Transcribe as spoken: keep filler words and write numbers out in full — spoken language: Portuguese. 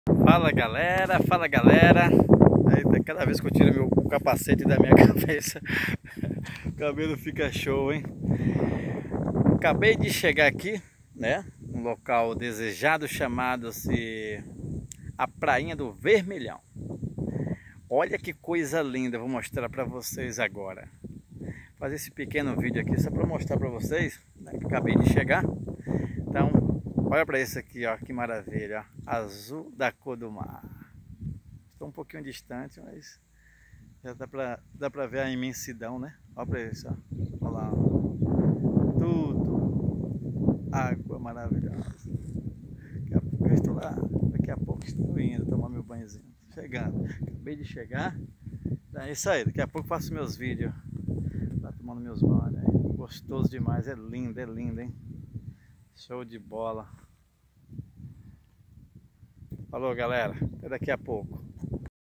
Fala galera, fala galera. Aí, cada vez que eu tiro meu, o capacete da minha cabeça, o cabelo fica show, hein? Acabei de chegar aqui, né? Um local desejado chamado-se a Prainha do Vermelhão. Olha que coisa linda, vou mostrar para vocês agora. Fazer esse pequeno vídeo aqui só para mostrar para vocês, né, que acabei de chegar. Então, olha para isso aqui, ó, que maravilha, ó, azul da cor do mar. Estou um pouquinho distante, mas já dá para dá para ver a imensidão, né? Olha para isso, ó. Olha lá, ó. Tudo água maravilhosa. Daqui a pouco eu estou lá, daqui a pouco estou indo tomar meu banhozinho. Chegando, acabei de chegar. É isso aí, daqui a pouco faço meus vídeos lá tomando meus banhos. Né? Gostoso demais, é lindo, é lindo, hein? Show de bola. Falou, galera. Até daqui a pouco.